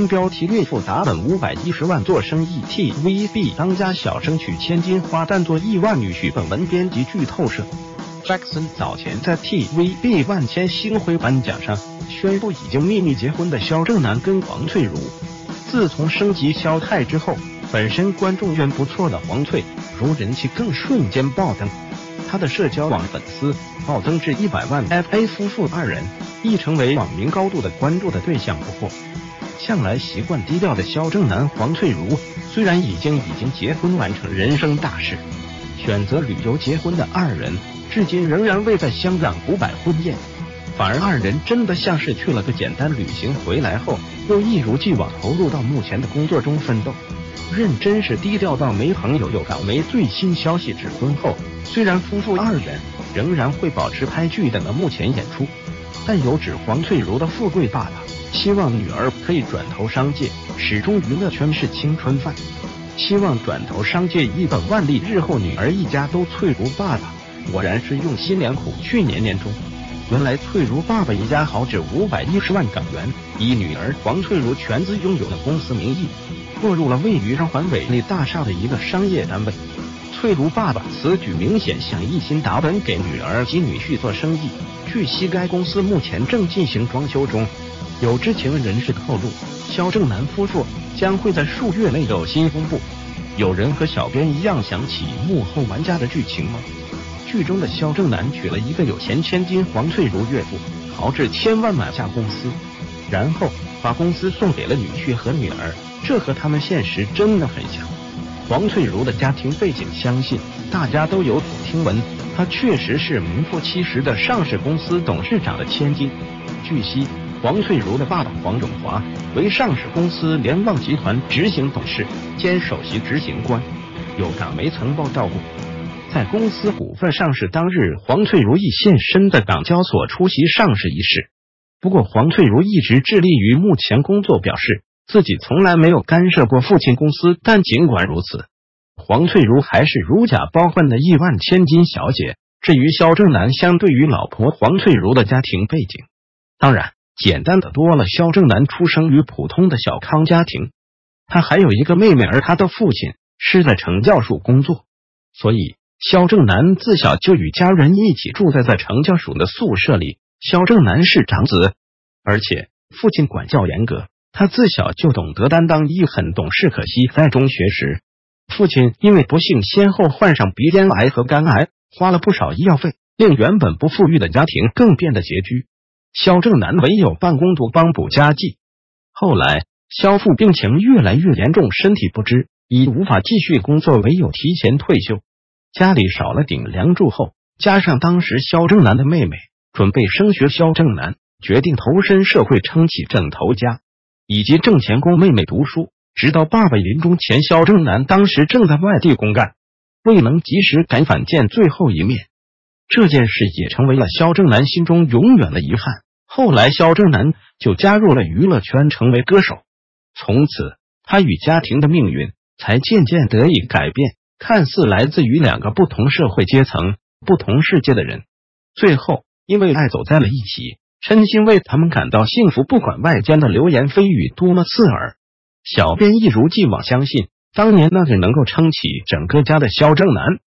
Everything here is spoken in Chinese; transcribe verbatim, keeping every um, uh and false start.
标题岳父打本五百一十万做生意 T V B 当家小生娶千金花旦做亿万女婿。本文编辑剧透社。Jackson 早前在 T V B 万千星辉颁奖上宣布已经秘密结婚的萧正楠跟黄翠如，自从升级萧太之后，本身观众缘不错的黄翠如人气更瞬间爆灯，他的社交网粉丝暴增至一百万 ，F A 夫妇二人亦成为网民高度的关注的对象。不过，向来习惯低调的萧正楠、黄翠如虽然已经已经结婚完成人生大事，选择旅游结婚的二人至今仍然未在香港补摆婚宴，反而二人真的像是去了个简单旅行，回来后又一如既往投入到目前的工作中奋斗，认真是低调到没朋友有港媒最新消息指婚后，虽然夫妇二人仍然会保持拍剧等的幕前演出，但有指黄翠如的富贵爸爸希望女儿可以转投商界，始终娱乐圈是青春饭，希望转投商界一本万利，日后女儿一家都翠如爸爸果然是用心良苦。去年年中，原来翠如爸爸一家豪掷五百一十万港元，以女儿黄翠如全资拥有的公司名义，落入了位于上环伟丽大厦的一个商业单位。翠如爸爸此举明显想一心打本给女儿及女婿做生意。据悉，该公司目前正进行装修中。有知情人士透露，萧正楠夫妇将会在数月内有新公布。有人和小编一样想起幕后玩家的剧情吗？剧中的萧正楠娶了一个有钱千金黄翠如岳父，豪掷千万买下公司，然后把公司送给了女婿和女儿，这和他们现实真的很像。黄翠如的家庭背景，相信大家都有所听闻，她确实是名副其实的上市公司董事长的千金。据悉，黄翠如的爸爸黄荣华为上市公司联旺集团执行董事兼首席执行官。有港媒曾报道过，在公司股份上市当日，黄翠如亦现身在港交所出席上市仪式。不过黄翠如一直致力于目前工作，表示自己从来没有干涉过父亲公司。但尽管如此，黄翠如还是如假包换的亿万千金小姐。至于萧正楠，相对于老婆黄翠如的家庭背景，当然简单的多了。萧正楠出生于普通的小康家庭，他还有一个妹妹，而他的父亲是在惩教署工作，所以萧正楠自小就与家人一起住在在惩教署的宿舍里。萧正楠是长子，而且父亲管教严格，他自小就懂得担当，亦很懂事。可惜在中学时，父亲因为不幸先后患上鼻咽癌和肝癌，花了不少医药费，令原本不富裕的家庭更变得拮据。萧正楠唯有半工读帮补家计。后来萧父病情越来越严重，身体不支，已无法继续工作，唯有提前退休。家里少了顶梁柱后，加上当时萧正楠的妹妹准备升学，萧正楠决定投身社会，撑起枕头家，以及挣钱供妹妹读书。直到爸爸临终前，萧正楠当时正在外地公干，未能及时赶返见最后一面。这件事也成为了萧正楠心中永远的遗憾。后来萧正楠就加入了娱乐圈，成为歌手，从此他与家庭的命运才渐渐得以改变。看似来自于两个不同社会阶层、不同世界的人，最后因为爱走在了一起，真心为他们感到幸福。不管外间的流言蜚语多么刺耳，小编一如既往相信，当年那个能够撑起整个家的萧正楠